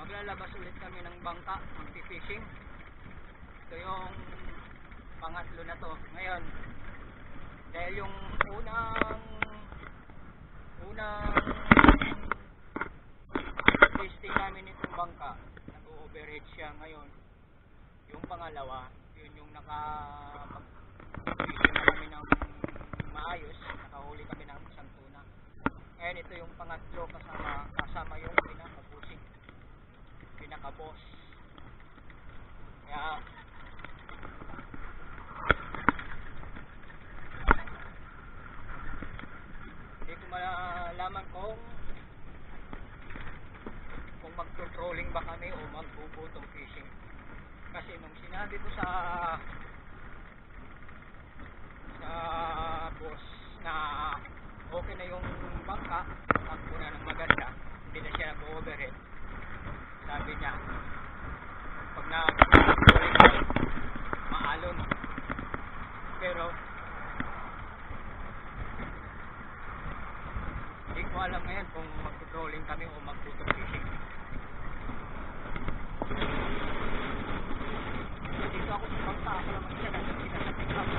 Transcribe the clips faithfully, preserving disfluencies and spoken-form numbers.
maglalabas ulit kami ng bangka, magpi-fishing. Ito yung pangatlo na to ngayon, dahil yung unang unang testing namin itong bangka, nag-overhead siya. Ngayon yung pangalawa, yun yung nakapag-fishing na kami ng maayos, nakahuli kami ng isang tuna. Ngayon ito yung pangatlo, kasama, kasama yung pinaka-bossing, pinaka-boss. Kaya hindi ko malaman kung kung mag-trolling ba kami o magbubutong fishing. Kasi nung sinabi ko sa sa boss na okay na yung bangka, takbo na ng maganda, hindi na siya nag-overhead, sabi niya pag na-trolling maalon. Pero hindi ko alam ngayon kung mag-trolling kami o mag-butong fishing. Dito ako sa bangka, ako naman siya nasa pick up.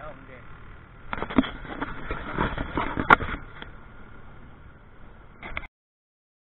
hindi.